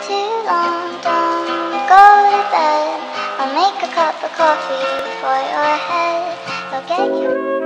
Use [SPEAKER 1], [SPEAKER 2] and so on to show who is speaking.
[SPEAKER 1] too long, don't go to bed. I'll make a cup of coffee for your head. I'll get you